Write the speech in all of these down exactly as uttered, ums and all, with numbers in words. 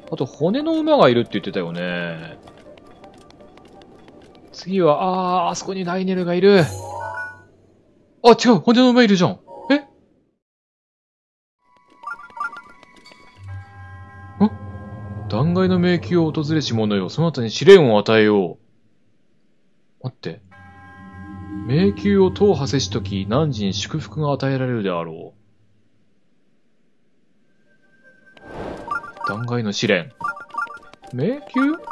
あと、骨の馬がいるって言ってたよね。次は、あー、あそこにライネルがいる。あ、違う、骨の馬いるじゃん。えん断崖の迷宮を訪れし者よ。その後に試練を与えよう。待って。迷宮を踏破せしとき、汝に祝福が与えられるであろう。断崖の試練。迷宮？え？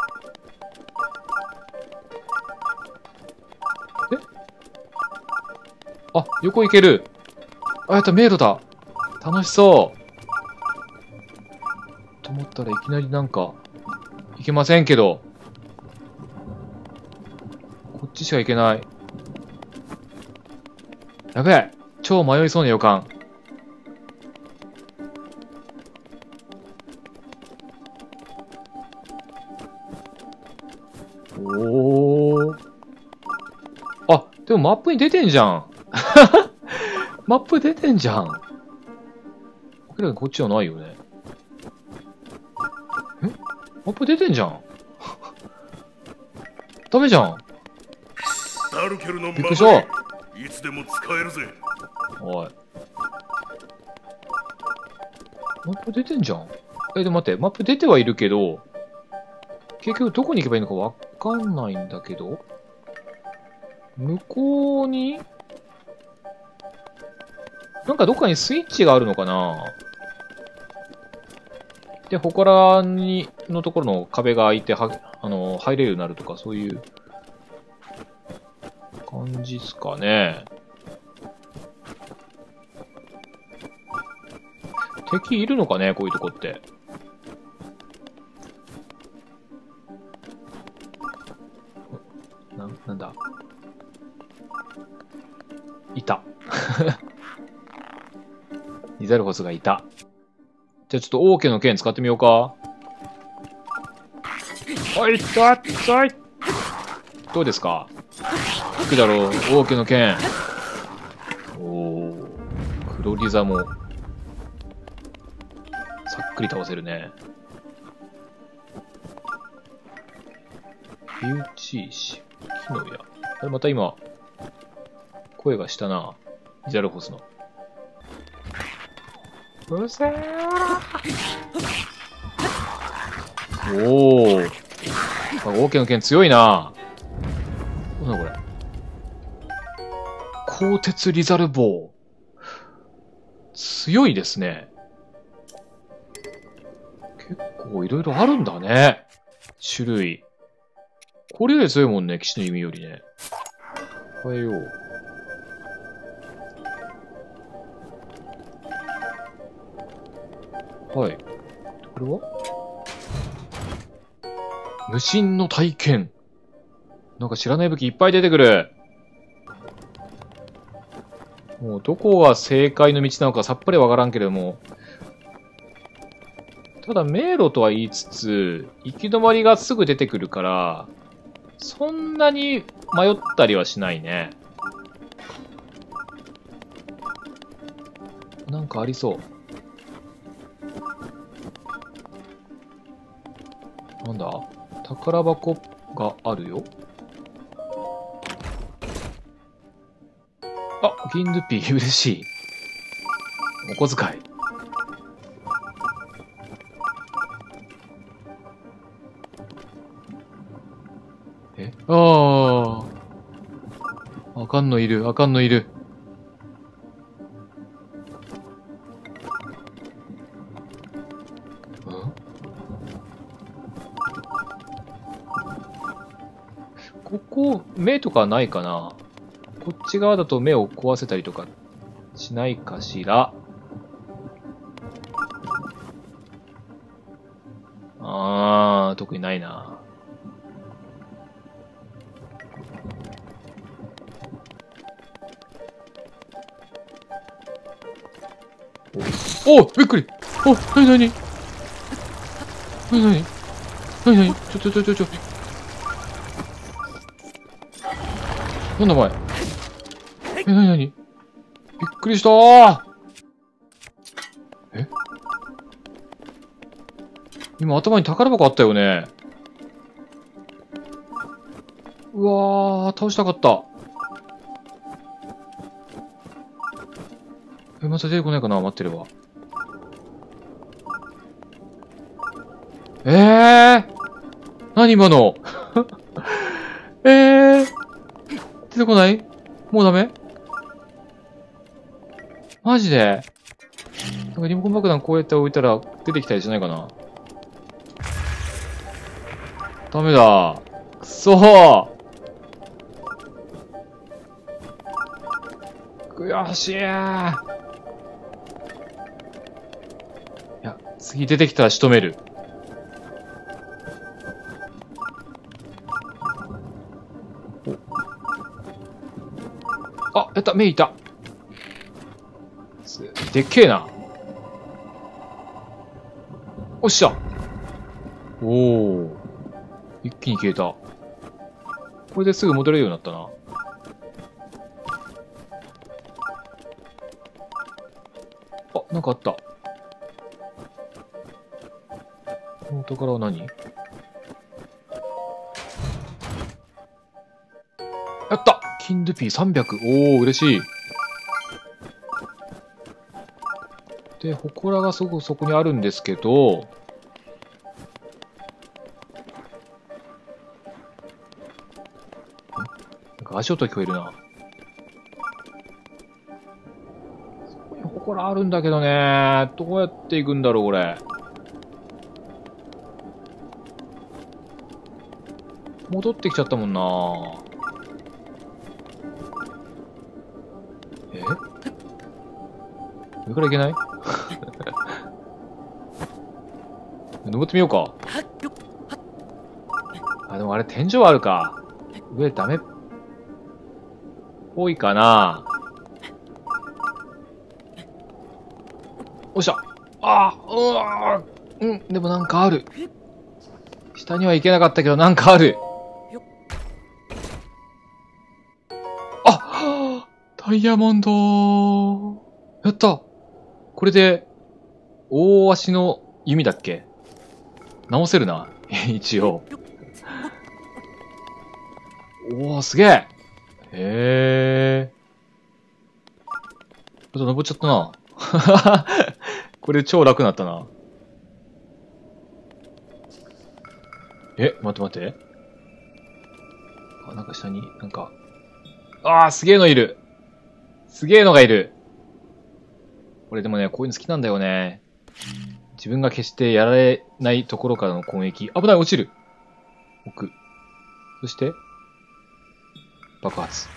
あ、横行ける。あ、やった、迷路だ。楽しそう。と思ったらいきなりなんか、いけませんけど。こっちしか行けない。やべえ。超迷いそうな予感。おー。あ、でもマップに出てんじゃん。マップ出てんじゃん。僕らこっちはないよね。え？マップ出てんじゃん。ダメじゃん。びっくりした。 いつでも使えるぜ。 おい。マップ出てんじゃん。え、でも待って、マップ出てはいるけど、結局どこに行けばいいのかわかんないんだけど、向こうになんかどっかにスイッチがあるのかな。で、祠に、のところの壁が開いて、は、あの、入れるようになるとか、そういう感じっすかね。敵いるのかね、こういうとこって。な、なんだ。いた。リザルホスがいた。じゃあちょっと王家の剣使ってみようか。おい、ったっさい。どうですか？効くだろう、王家の剣。おー、黒リザも、さっくり倒せるね。火打ち石、木の矢。あれ、また今、声がしたな。リザルホスの。うせー。おー。王家の剣強いな。なんだこれ。鋼鉄リザル棒。強いですね。結構いろいろあるんだね。種類。これより強いもんね、騎士の弓よりね。変えよう。はい。これは無心の体験。なんか知らない武器いっぱい出てくる。もうどこが正解の道なのかさっぱりわからんけれども。ただ迷路とは言いつつ、行き止まりがすぐ出てくるから、そんなに迷ったりはしないね。なんかありそう。なんだ？宝箱があるよ。あ、銀ルピー嬉しい。お小遣い。え？ああ。あかんのいる、あかんのいる。ここ、目とかないかな？こっち側だと目を壊せたりとかしないかしら？あー、特にないな。おおびっくり。お、なになになになになになにちょちょちょちょちょ。なんだお前。え、なになにびっくりしたー。え今頭に宝箱あったよね。うわー、倒したかった。え、また出てこないかな、待ってれば。えー何今のえー出てこない？もうダメ？マジで？なんかリモコン爆弾こうやって置いたら出てきたりしないかな？ダメだ。くそー。悔しい。いや、次出てきたら仕留める。あ、やった、目いた。でっけえな。おっしゃ。おお。一気に消えた。これですぐ戻れるようになったな。あ、なんかあった。このお宝は何？やった金ルピーさんびゃく。おお、嬉しい。で、祠がすぐそこにあるんですけど、なんか足音聞こえるな。そこに祠あるんだけどね。どうやって行くんだろう、これ。戻ってきちゃったもんな。え？上から行けない？登ってみようか。あ、でもあれ天井あるか。上ダメっぽいかな。おっしゃ。ああ、うわー、うん、でもなんかある。下には行けなかったけどなんかある。あ、ダイヤモンド。やった。これで、大足の弓だっけ？直せるな。一応。おー、すげえ。へえ。ちょっと登っちゃったな。これ超楽になったな。え、待って待って。あ、なんか下に、なんか。あー、すげえのいる。すげえのがいる。俺でもね、こういうの好きなんだよね。自分が決してやられないところからの攻撃。危ない、落ちる。置く。そして、爆発。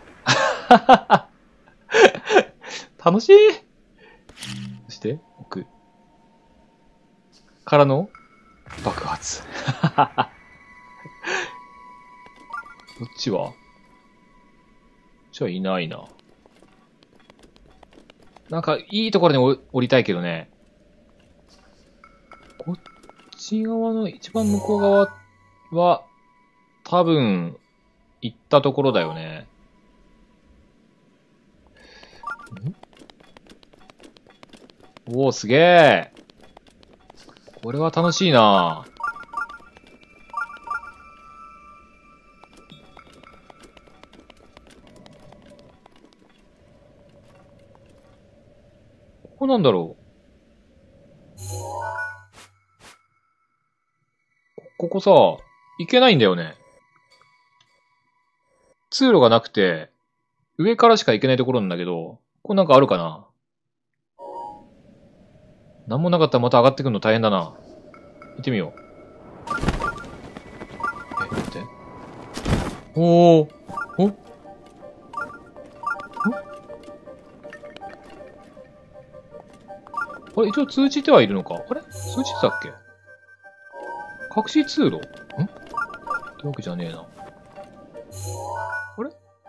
楽しい。そして、置く。からの、爆発。こっちはこっちはいないな。なんか、いいところに降りたいけどね。こっち側の一番向こう側は、多分、行ったところだよね。ん？おー、すげえ。これは楽しいな。ここなんだろう。ここさ、行けないんだよね。通路がなくて、上からしか行けないところなんだけど、ここなんかあるかな？なんもなかったらまた上がってくるの大変だな。行ってみよう。え、待って。おー。お？ん？あれ、一応通じてはいるのか？あれ？通じてたっけ？隠し通路？ん？ってわけじゃねえな。あれ？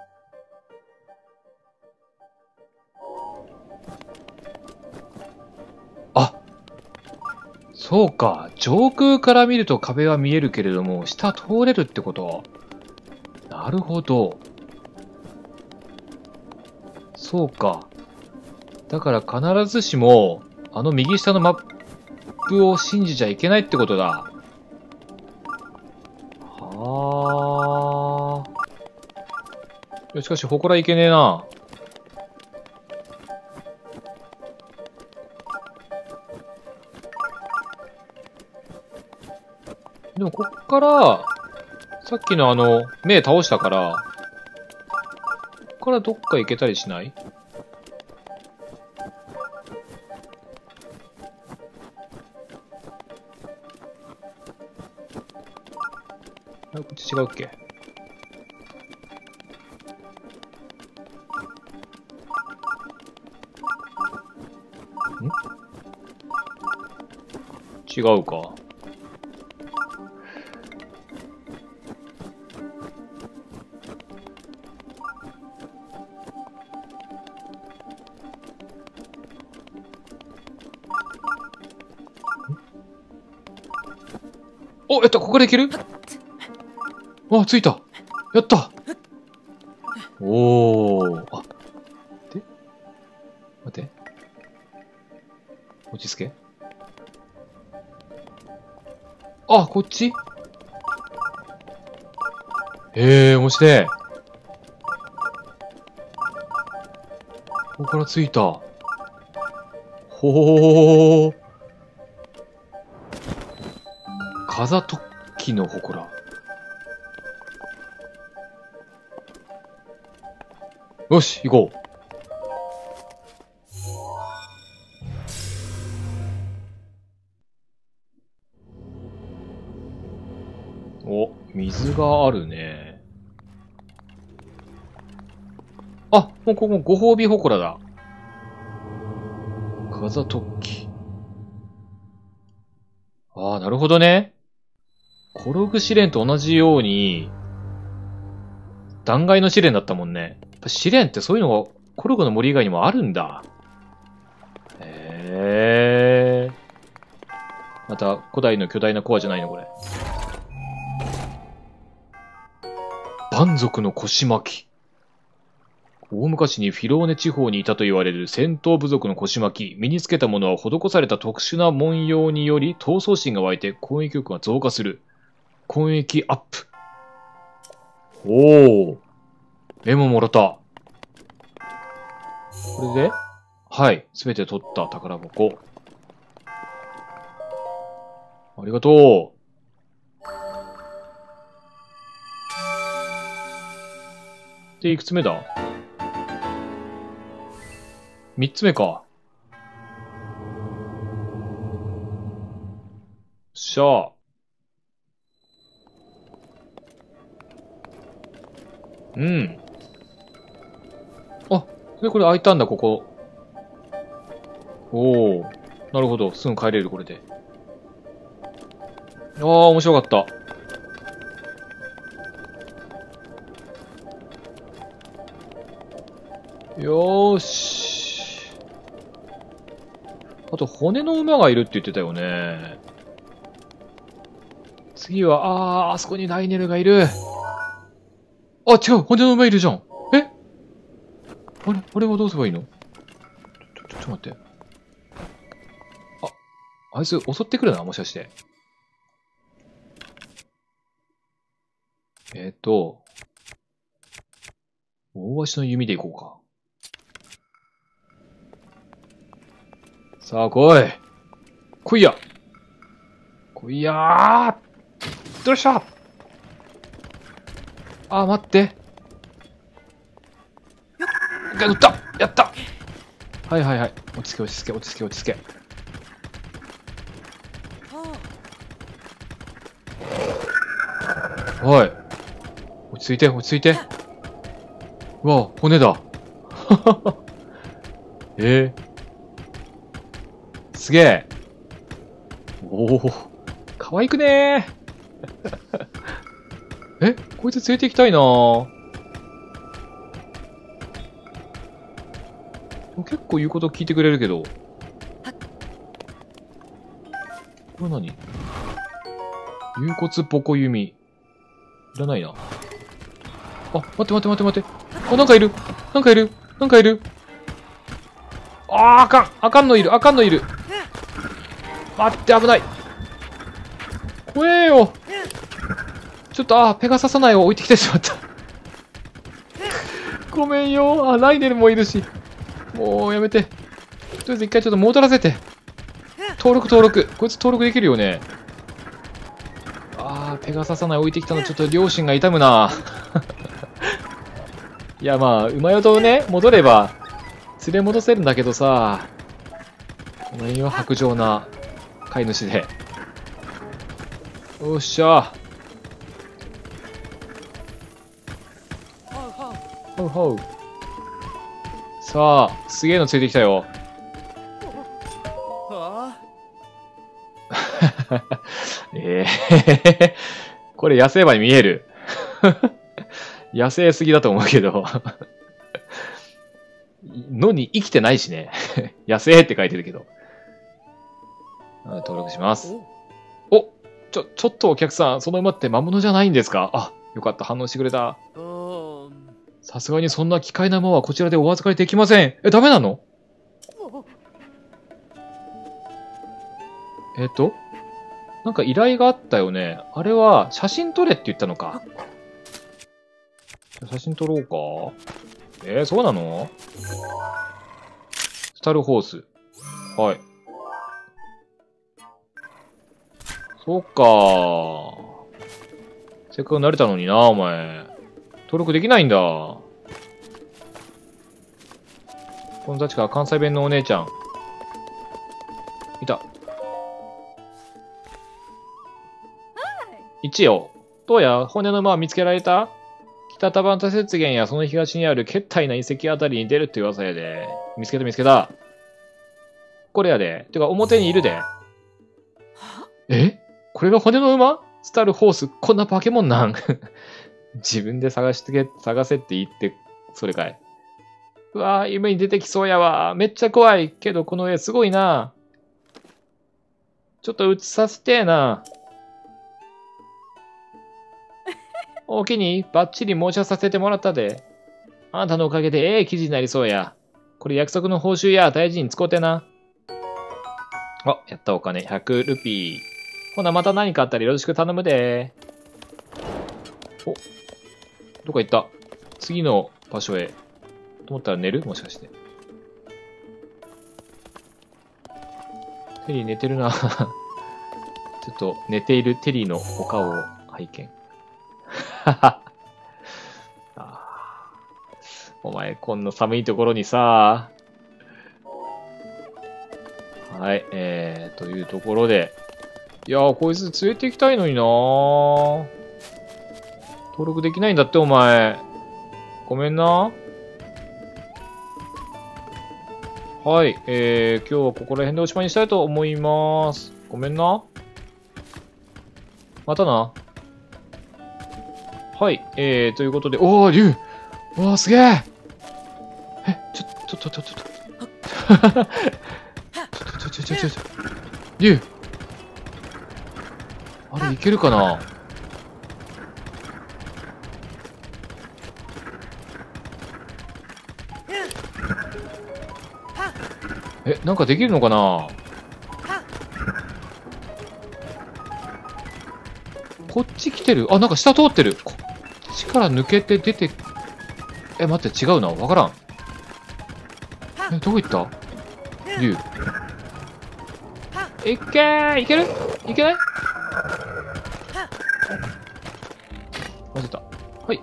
あ、そうか。上空から見ると壁は見えるけれども、下通れるってこと。なるほど。そうか。だから必ずしも、あの右下のマップを信じちゃいけないってことだ。はあ。しかし、祠いけねえな。でも、こっから、さっきのあの、目倒したから、こっからどっか行けたりしない？あれ、こっち違うっけ？ん？違うか。お、やった、ここでいける？あ、着いた。やった。おー。あ、で待って。落ち着け。あ、こっち？へえ、面白い。ここから着いた。ほー。風突起の祠。よし、行こう。お、水があるね。あ、もうここご褒美祠だ。風突起。ああ、なるほどね。コログ試練と同じように、断崖の試練だったもんね。試練ってそういうのがコログの森以外にもあるんだ。へえ。また古代の巨大なコアじゃないのこれ。蛮族の腰巻き。大昔にフィローネ地方にいたと言われる戦闘部族の腰巻き。身につけたものは施された特殊な文様により闘争心が湧いて攻撃力が増加する。攻撃アップ。おお。メモもらった。これで、はい。すべて取った宝箱。ありがとう。で、いくつ目だ？三つ目か。しゃあ。うん。あ、で、これ開いたんだ、ここ。おお。なるほど。すぐ帰れる、これで。ああ、面白かった。よーし。あと、骨の馬がいるって言ってたよね。次は、あー、あそこにライネルがいる。あ、違う、骨の馬いるじゃん。え？あれ、あれはどうすればいいの？ちょ、ちょ、ちょっと待って。あ、あいつ襲ってくるな、もしかして。えっと、大足の弓で行こうか。さあ、来い。来いや。来いやー。どうした？あー、待って。撃った！やった！はいはいはい。落ち着け落ち着け落ち着け落ち着け。おい。落ち着いて落ち着いて。うわ、骨だ。えー。すげえ。おお、可愛くねー。え、こいつ連れて行きたいなぁ。結構言うこと聞いてくれるけど。これは何？有骨ボコ弓。いらないな。あ、待って待って待って待って。あ、なんかいる。なんかいる。なんかいる。あー、あかん。あかんのいる。あかんのいる。 待って、危ない。怖えよ。ちょっと、あ、ペガササナイを置いてきてしまった。ごめんよ。あ、ライデルもいるし。もうやめて。とりあえず一回ちょっと戻らせて。登録登録。こいつ登録できるよね。あー、ペガササナイ置いてきたのちょっと両親が痛むな。いや、まあ、馬よとね、戻れば、連れ戻せるんだけどさ。この辺は薄情な飼い主で。よっしゃ。ほうほう。さあ、すげえのついてきたよ。ええこれ野生馬に見える。野生すぎだと思うけど。のに生きてないしね。野生って書いてるけど。登録します。お、ちょ、ちょっとお客さん、その馬って魔物じゃないんですか？あ、よかった、反応してくれた。さすがにそんな奇怪な馬はこちらでお預かりできません。え、ダメなの？えっと、なんか依頼があったよね。あれは写真撮れって言ったのか。写真撮ろうか。えー、そうなの？スタルホース。はい。そうか。せっかく慣れたのにな、お前。登録できないんだ。この確か関西弁のお姉ちゃん。いた。一よ。どうや、骨の馬は見つけられた？北田端雪原やその東にある決体な遺跡あたりに出るって噂やで。見つけた見つけた。これやで。てか表にいるで。え？これが骨の馬？スタルホース、こんな化け物なん？自分で探してけ、探せって言って、それかい。うわぁ、夢に出てきそうやわ。めっちゃ怖い。けどこの絵すごいな。ちょっと映させてえな。お気にバッチリ模写させてもらったで。あなたのおかげでええ記事になりそうや。これ約束の報酬や大事に使うてな。あ、やったお金。ひゃくルピー。ほな、また何かあったらよろしく頼むで。お、どこ行った？次の場所へ。と思ったら寝る？もしかして。テリー寝てるな。ちょっと寝ているテリーのお顔を拝見。お前、こんな寒いところにさ。はい、えー、というところで。いやー、こいつ連れて行きたいのになー。登録できないんだって、お前。ごめんな。はい、えー、今日はここら辺でおしまいにしたいと思います。ごめんな。またな。はい、えー、ということで、おー、竜！うわー、すげえ！え、ちょ、ちょ、ちょ、ちょ、ちょ、ちょ、ちょ、ちょ、ちょ、ちょ、ちょ、竜！あれ、いけるかな？え、なんかできるのかな？こっち来てる。あ、なんか下通ってる。こっちから抜けて出て。え、待って、違うな。わからん。え、どこ行った竜。いけー！いける？いけない？忘れた。はい。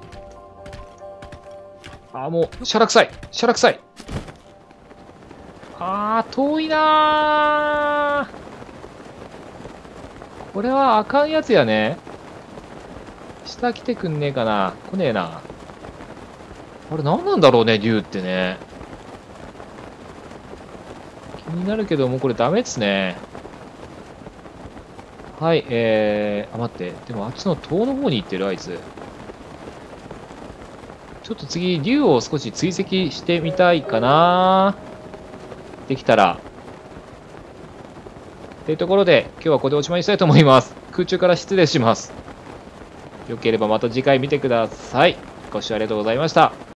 あー、もう、しゃらくさい。しゃらくさい。あー、遠いなー。これはあかんやつやね。下来てくんねえかな。来ねえな。あれ何なんだろうね、竜ってね。気になるけど、もうこれダメっすね。はい、えー、あ、待って。でもあっちの塔の方に行ってる、あいつ。ちょっと次、竜を少し追跡してみたいかな。できたら。というところで、今日はここでおしまいにしたいと思います。空中から失礼します。よければまた次回見てください。ご視聴ありがとうございました。